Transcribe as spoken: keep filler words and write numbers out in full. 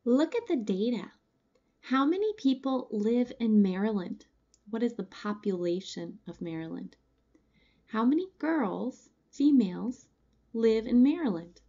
Look at the data. How many people live in Maryland? What is the population of Maryland? How many girls, females, live in Maryland?